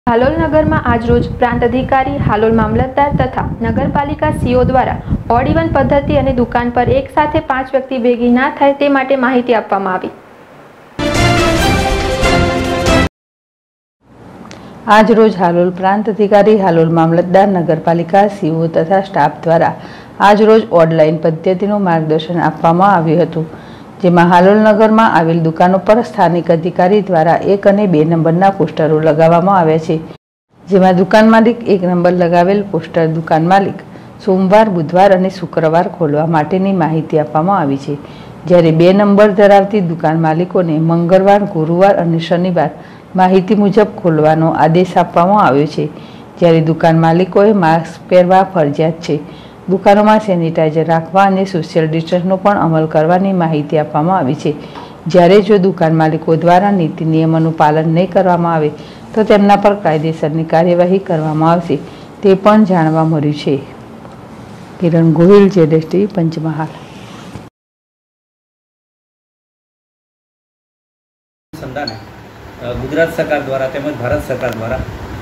હાલોલ નગરમાં આજરોજ પ્રાંત અધિકારી, હાલોલ મામલતદાર તથા નગરપાલિકા સીઓ દ્વારા ઓડ ઇવન પદ્ધતિ અને દુકાન પર એક સાથે 5 વ્યક્તિ ભેગી ના થાય તે માટે માહિતી આપવામાં આવી। આજરોજ હાલોલ પ્રાંત અધિકારી, હાલોલ મામલતદાર, નગરપાલિકા સીઓ તથા સ્ટાફ દ્વારા આજરોજ ઓનલાઈન પદ્ધતિનું માર્ગદર્શન આપવામાં આવ્યું હતું, જેમાં હાલોલ નગરમાં આવેલ દુકાનો પર સ્થાનિક અધિકારી દ્વારા 1 અને 2 નંબરના પોસ્ટરો લગાવવામાં આવ્યા છે, જેમાં દુકાન માલિક 1 નંબર લગાવેલ પોસ્ટર દુકાન માલિક સોમવાર, બુધવાર અને શુક્રવાર ખોલવા માટેની માહિતી આપવામાં આવી છે, જ્યારે 2 નંબર ધરાવતી દુકાન માલિકોને મંગળવાર, ગુરુવાર અને શનિવાર માહિતી મુજબ ખોલવાનો આદેશ આપવામાં આવ્યો છે, જ્યારે દુકાન માલિકોએ માસ્ક પહેરવા ફરજિયાત છે, દુકાનોમાં સેનિટાઈઝર રાખવા અને સોશિયલ ડિસ્ટન્સનો પણ અમલ કરવાની માહિતી આપવામાં આવી છે, જ્યારે જો દુકાન માલિકો દ્વારા નીતિ નિયમોનું પાલન નહીં કરવામાં આવે તો તેમના પર કાયદેસરની કાર્યવાહી કરવામાં આવશે તે પણ જાણવા મળ્યું છે। કિરણ ગોહિલ, ZSTV, પંચમહાલ। गुजरात सरकार द्वारा तेमज भारत सरकार द्वारा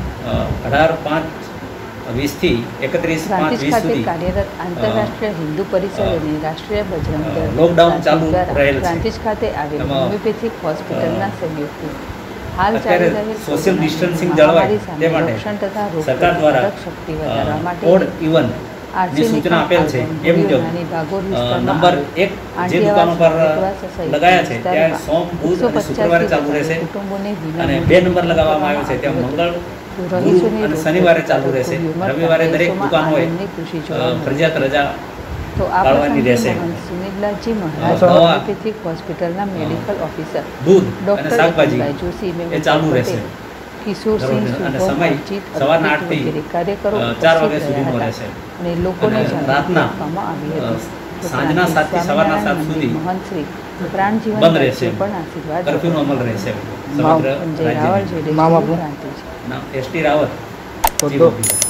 18/5/20 થી 31/5/20 સુધી કાર્યરત આંતરરાષ્ટ્રીય હિન્દુ પરિષદ અને રાષ્ટ્રીય બજરંગ દળ લોકડાઉન ચાલુ રહેલ છે। પ્રાંતિજ ખાતે આવેલ હોમિયોપેથિક હોસ્પિટલના સહયોગથી હાલ ચાલી રહેલ સોશિયલ ડિસ્ટન્સિંગ જળવાય તે માટે સરકાર દ્વારા શક્તિ વધારવા માટે ઓડ ઇવન ની सूचना આપેલ છે। એ મુજબ નંબર 1 જે દુકાનો પર લગાયા છે ત્યાં સોમ, બુધ અને શુક્રવારે ચાલુ રહેશે અને 2 નંબર લગાવવામાં આવ્યો છે ત્યાં મંગળ, ગુરુ અને શનિવારે ચાલુ રહેશે। રવિવારે દરેક દુકાનોએ ફરજિયાત રજા પાળવાની રહેશે। સુનિલજી મહારાજ હોમિયોપેથિક હોસ્પિટલના મેડિકલ ઓફિસર દૂધ અને ડોક્ટર શાકભાજી જોશી એ ચાલુ રહેશે કિશોરસિંહ અને સમય સવારના 8 થી કાર્યકરો 4 વાગ્યા સુધીનો રહેશે અને લોકોને રાતના આપવામાં આવી હતી। સાંજના 7 થી સવારના 7 સુધી મહંત શ્રી પ્રાણજીવન બંધ રહેશે। પણ આશીર્વાદ કર્ફ્યુનો અમલ રહેશે સમગ્ર રાજ્યમાં। રાવળ જેડે ST રાવત।